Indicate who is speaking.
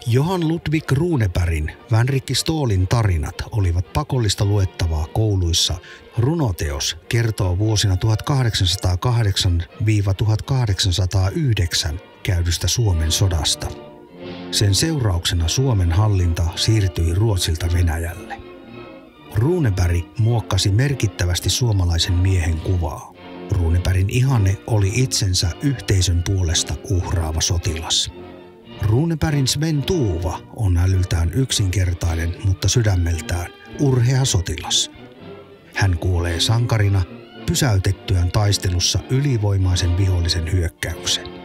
Speaker 1: Johann Ludwig Runebergin Vänrikki Stoolin tarinat olivat pakollista luettavaa kouluissa. Runoteos kertoo vuosina 1808–1809 käydystä Suomen sodasta. Sen seurauksena Suomen hallinta siirtyi Ruotsilta Venäjälle. Runeberg muokkasi merkittävästi suomalaisen miehen kuvaa. Runebergin ihanne oli itsensä yhteisön puolesta uhraava sotilas. Runebergin Sven Tuva on älyltään yksinkertainen, mutta sydämeltään urhea sotilas. Hän kuolee sankarina pysäytettyään taistelussa ylivoimaisen vihollisen hyökkäyksen.